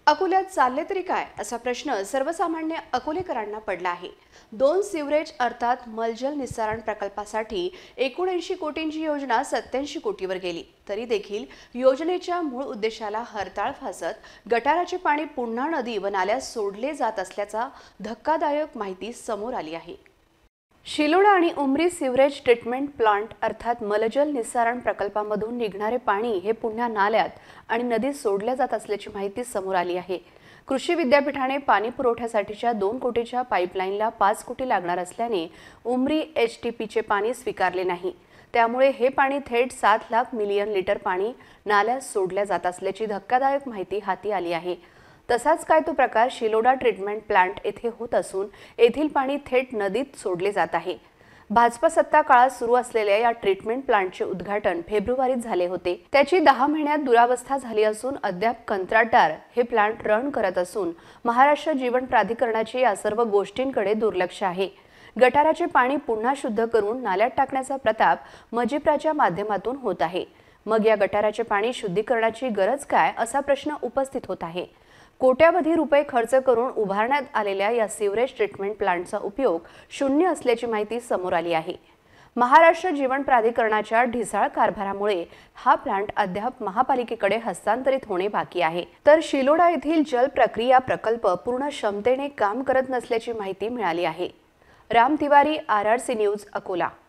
अकोल्यात चालले तरी काय असा प्रश्न सर्वसामान्य अकोलेकरांना पडला आहे। 2 सिवरेज अर्थात मलजल निस्सारण प्रकल्पासाठी 79 कोटींची योजना 87 कोटीवर गेली तरी देखील योजनेच्या मूळ उद्देशाला हरताळ फासत गटाराचे पाणी पुन्हा नदी व नाल्यात सोडले जात असल्याचा धक्कादायक माहिती समोर आली आहे। शिलोडा आणि उमरी सिवरेज ट्रीटमेंट प्लांट अर्थात मलजल निस्सारण प्रकल्पामधून निघणारे पाणी हे पुन्हा नाल्यात आणि नदीत सोडले जात असल्याची माहिती समोर आली आहे। कृषी विद्यापीठाने पाणी पुरवठ्यासाठीच्या 2 कोटीच्या पाईपलाईनला 5 कोटी लागणार असल्याने उमरी एचटीपीचे पाणी स्वीकारले नाही। त्यामुळे हे पाणी थेट 7 लाख मिलियन लिटर पाणी नाल्यात सोडले जात असल्याची धक्कादायक माहिती हाती आली आहे। तसाच काय तो प्रकार शिलोडा ट्रीटमेंट प्लांट येथे होत असून येथील पाणी थेट नदीत सोडले जात आहे। भाजपा सत्ता काळात सुरू असलेल्या या ट्रीटमेंट प्लांटचे उद्घाटन फेब्रुवारीत झाले होते। त्याची 10 महिन्यात दुरावस्था झाली असून अद्याप कंत्राटदार हे प्लांट रन करत असून महाराष्ट्र जीवन प्राधिकरणाचे या सर्व गोष्टींकडे दुर्लक्ष आहे। गटाराचे पाणी पुन्हा शुद्ध करून नाल्यात टाकण्याचा प्रताप मजिप्राच्या माध्यमातून होत आहे। मग या गटाराचे पाणी शुद्धीकरणाची गरज काय असा प्रश्न उपस्थित होत आहे। कोट्यावधी रुपये खर्च करून उभारण्यात आलेल्या या सिवरेज ट्रीटमेंट प्लांटचा उपयोग शून्य असल्याची माहिती समोर आली आहे। महाराष्ट्र जीवन प्राधिकरणाच्या ढिसाळ कारभारामुळे हा प्लांट अद्याप महापालिकेकडे हस्तांतरित होणे बाकी आहे। तर शिलोडा येथील जल प्रक्रिया प्रकल्प पूर्ण क्षमतेने काम करत नसल्याची माहिती मिळाली आहे। Ram Tiwari, RRC news, Akola.